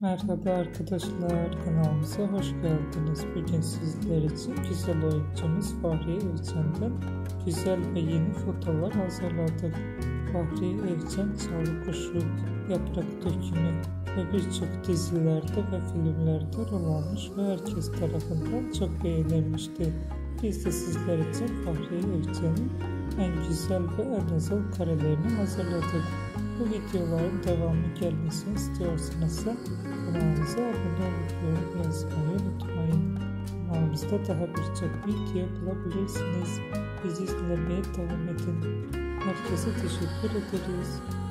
Merhaba arkadaşlar, kanalımıza hoş geldiniz. Bugün sizler için güzel oyuncumuz Fahriye Evcen'den güzel ve yeni fotolar hazırladık. Fahriye Evcen, Çalı Kuşu, Yaprak Dökümü ve birçok dizilerde ve filmlerde rol almış ve herkes tarafından çok beğenilmişti. Biz de sizler için Fahriye Evcen'in en güzel ve en özel karelerini hazırladık. Bu videoların devamı gelmesini istiyorsanız kanalımıza abone olup yorum yazmayı unutmayın. Kanalımızda daha birçok video bulabilirsiniz. Bizi izlemeye devam edin. Herkese teşekkür ederiz.